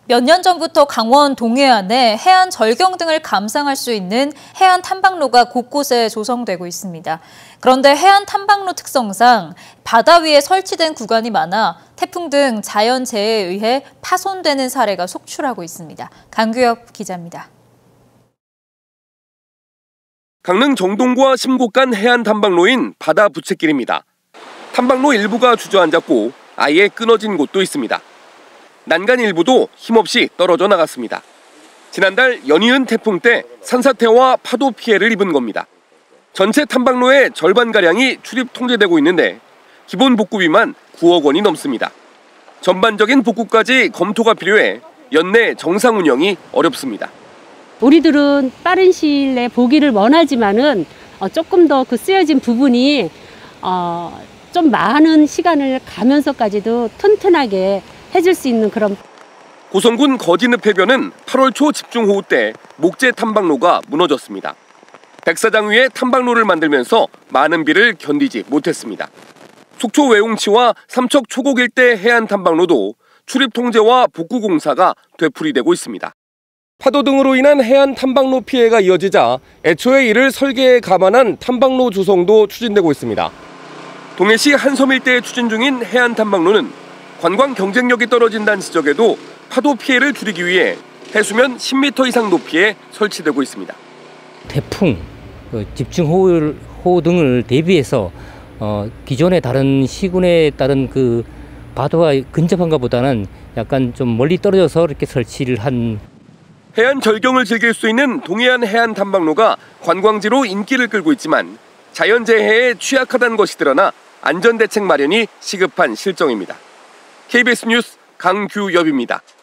몇 년 전부터 강원 동해안에 해안 절경 등을 감상할 수 있는 해안 탐방로가 곳곳에 조성되고 있습니다. 그런데 해안 탐방로 특성상 바다 위에 설치된 구간이 많아 태풍 등 자연재해에 의해 파손되는 사례가 속출하고 있습니다. 강규엽 기자입니다. 강릉 정동구와 심곡 간 해안 탐방로인 바다 부채길입니다. 탐방로 일부가 주저앉았고 아예 끊어진 곳도 있습니다. 난간 일부도 힘없이 떨어져 나갔습니다. 지난달 연이은 태풍 때 산사태와 파도 피해를 입은 겁니다. 전체 탐방로의 절반가량이 출입 통제되고 있는데 기본 복구비만 9억 원이 넘습니다. 전반적인 복구까지 검토가 필요해 연내 정상 운영이 어렵습니다. 우리들은 빠른 시일 내에 보기를 원하지만은 조금 더 그 쓰여진 부분이 좀 많은 시간을 가면서까지도 튼튼하게 해줄 수 있는 그런. 고성군 거진읍 해변은 8월 초 집중호우 때 목재 탐방로가 무너졌습니다. 백사장 위에 탐방로를 만들면서 많은 비를 견디지 못했습니다. 속초 외홍치와 삼척 초곡 일대 해안 탐방로도 출입 통제와 복구 공사가 되풀이되고 있습니다. 파도 등으로 인한 해안 탐방로 피해가 이어지자 애초에 이를 설계에 감안한 탐방로 조성도 추진되고 있습니다. 동해시 한섬 일대에 추진 중인 해안 탐방로는 관광 경쟁력이 떨어진다는 지적에도 파도 피해를 줄이기 위해 해수면 10m 이상 높이에 설치되고 있습니다. 태풍, 집중호우 등을 대비해서 기존의 다른 시군에 따른 그 바다와 근접한 것보다는 약간 좀 멀리 떨어져서 이렇게 설치를 한. 해안 절경을 즐길 수 있는 동해안 해안 탐방로가 관광지로 인기를 끌고 있지만 자연재해에 취약하다는 것이 드러나 안전대책 마련이 시급한 실정입니다. KBS 뉴스 강규엽입니다.